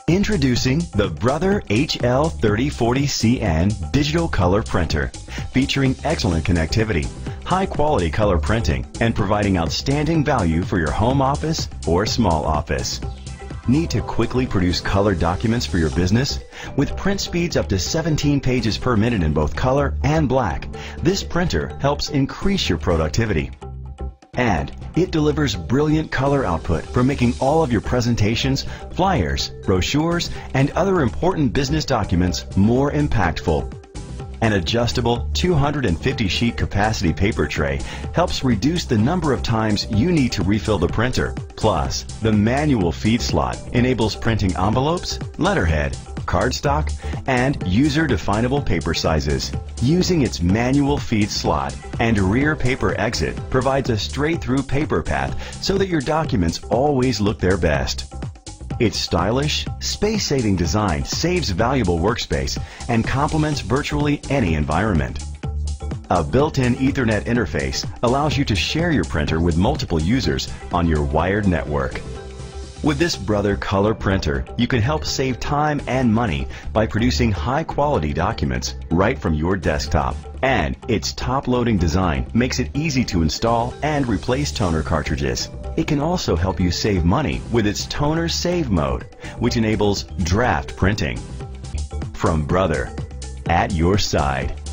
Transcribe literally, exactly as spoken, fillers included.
Introducing the Brother H L thirty forty C N Digital Color Printer, featuring excellent connectivity, high-quality color printing, and providing outstanding value for your home office or small office. Need to quickly produce colored documents for your business? With print speeds up to seventeen pages per minute in both color and black, this printer helps increase your productivity. And it delivers brilliant color output for making all of your presentations, flyers, brochures, and other important business documents more impactful. An adjustable two hundred fifty sheet capacity paper tray helps reduce the number of times you need to refill the printer. Plus, the manual feed slot enables printing envelopes, letterhead, cardstock, and user-definable paper sizes. Using its manual feed slot and rear paper exit provides a straight-through paper path so that your documents always look their best. Its stylish, space-saving design saves valuable workspace and complements virtually any environment. A built-in Ethernet interface allows you to share your printer with multiple users on your wired network. With this Brother Color Printer, you can help save time and money by producing high-quality documents right from your desktop. And its top-loading design makes it easy to install and replace toner cartridges. It can also help you save money with its Toner Save mode, which enables draft printing. From Brother, at your side.